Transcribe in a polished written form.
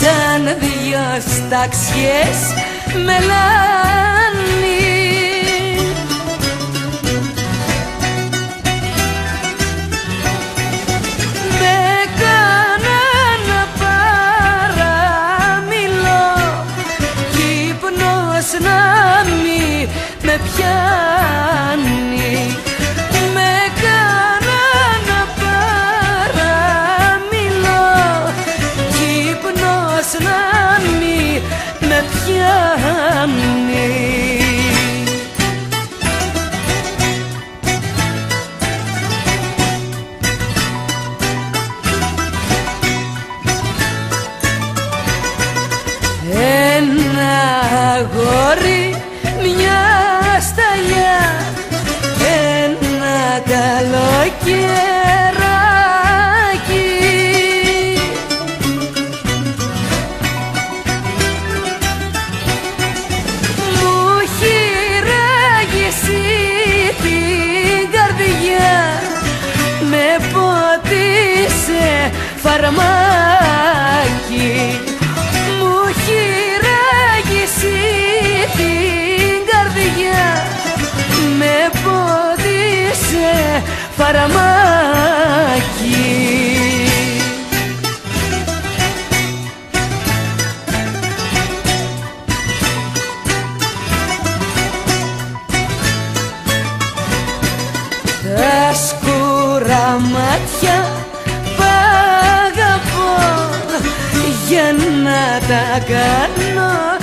σαν δυο σταξιές μελάνι. Με κάναν να παραμιλώ κι ύπνος να μη με πιάνει. Με κάναν να παραμιλώ κι ύπνος να μη με πιάνει. Ένα αγόρι, μια σταλιά, ένα καλοκαιράκι. Μου έχει ράγισει την καρδιά, με πότισε φαρμάκι. Μου έχει ράγισει την καρδιά, με πότισε φαρμάκι. Τα σκούρα μάτια π' αγαπώ, για να τα κάνω